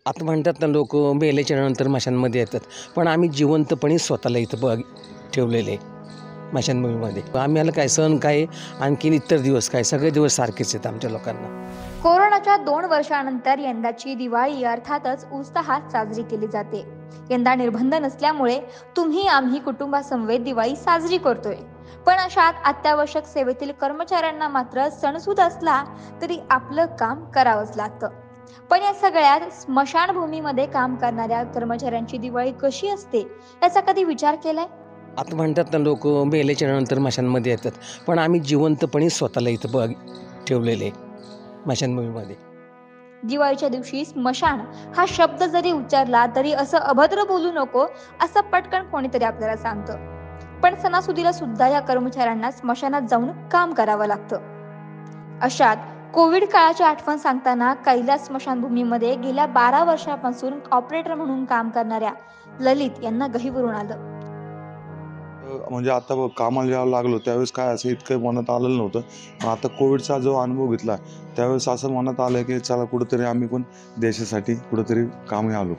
आता म्हणतात ना लोक मेल्याच्या नंतर मशांमध्ये येतात, पण आम्ही जिवंतपणे स्वतःला इथं ठेवलेले स्मशानभूमीमध्ये. आम्हाला काय सण काय आणखीन इतर दिवस काय सगळे दिवस सारखेच आहेत आमच्या लोकांना. कोरोनाच्या 2 वर्षानंतर यंदाची दिवाळी अर्थातच उत्साहात साजरी केली जाते. यंदा निर्बंध नसल्यामुळे तुम्ही आम्ही कुटुंबासमवेत दिवाळी साजरी करतोय. पण अशात अत्यावश्यक सेवेतील कर्मचाऱ्यांना मात्र सणसूद असला तरी आपलं काम करावंच लागतं. पण या सगळ्यात स्मशानभूमीमध्ये काम करणाऱ्या कर्मचाऱ्यांची दिवाळी कशी असते याचा कधी विचार केलाय? आता म्हणतात ना लोक मेल्याच्या नंतर मशांमध्ये येतात, पण आम्ही जिवंतपणे स्वतःला इथं ठेवलेले स्मशानभूमीमध्ये. दिवाळीच्या दिवशी स्मशान हा शब्द जरी उच्चारला तरी असं अभद्र बोलू नको असं पटकन कोणीतरी आपल्याला सांगतं. पण सणासुदीला सुद्धा या कर्मचाऱ्यांना स्मशानात जाऊन काम करावं लागतं. अशात कोविड काळाची आठवण सांगताना कैलास स्मशानभूमीमध्ये गेल्या 12 वर्षापासून ऑपरेटर म्हणून काम करणाऱ्या ललित यांना गहिवरून आलं. म्हणजे आता कामाला जेव्हा लागलो त्यावेळेस काय असं इतकं मनात आलेलं नव्हतं. पण आता कोविडचा जो अनुभव घेतला त्यावेळेस असं मनात आलं की चला कुठंतरी आम्ही पण देशासाठी कुठंतरी कामी आलो.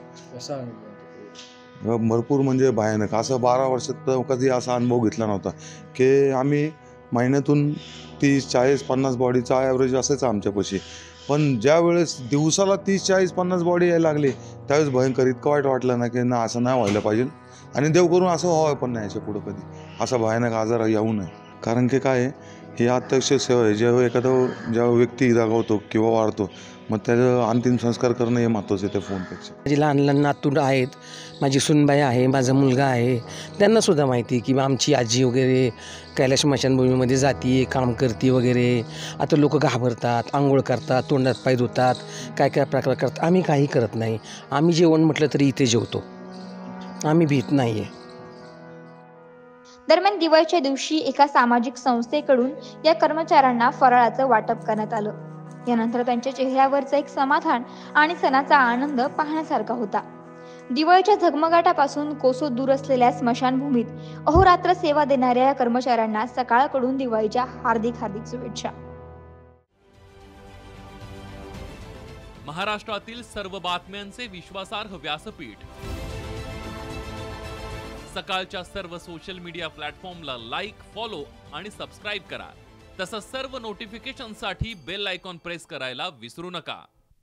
भरपूर म्हणजे भयानक असं 12 वर्षात कधी असा अनुभव घेतला नव्हता की आम्ही महिन्यातून 30, 40, 50 बॉडीचा ॲव्हरेज असायचा आमच्यापाशी. पण ज्या वेळेस दिवसाला 30, 40, 50 बॉडी यायला लागली त्यावेळेस भयंकर इतकं वाईट वाटलं ना की ना असं नाही व्हायला पाहिजे आणि देव करून असं व्हावं पण नाही याच्या पुढं कधी असा भयानक आजार येऊ नये. कारण की काय ही अत्यावश्यक सेवा आहे. जेव्हा व्यक्ती जागवतो किंवा वाढतो मग त्याचं अंतिम संस्कार करणं हे महत्त्वाचं आहे त्या फोनपेक्षा. माझी लहान लहान नातूंड आहेत, माझी सुनबाई आहे, माझा मुलगा आहे, त्यांनासुद्धा माहिती की आमची आजी वगैरे कैलास स्मशानभूमीमध्ये जाते, काम करते वगैरे. आता लोक घाबरतात, आंघोळ करतात, तोंडात पाय धुतात, काय काय प्रकार करतात. आम्ही काही करत नाही. आम्ही जेवण म्हटलं तरी इथे जेवतो, आम्ही भीत नाही आहे. दरम्यान दिवाळीच्या दिवशी एका सामाजिक संस्थेकडून या कर्मचाऱ्यांना फराळाचं वाटप करण्यात आलं. यानंतर त्यांच्या चेहऱ्यावरचं एक समाधान आणि सणाचा आनंद पाहण्यासारखा होता. दिवाळीच्या झगमगाटापासून कोसो दूर असलेल्या स्मशानभूमीत अहोरात्र सेवा देणाऱ्या या कर्मचाऱ्यांना सकाळकडून दिवाळीच्या हार्दिक हार्दिक शुभेच्छा. महाराष्ट्रातील सर्व बातम्यांचे विश्वासार्ह व्यासपीठ. सकाळच्या सर्व सोशल मीडिया प्लॅटफॉर्मला लाईक, फॉलो आणि सबस्क्राईब करा. तसंच सर्व नोटिफिकेशनसाठी बेल आयकॉन प्रेस करायला विसरू नका.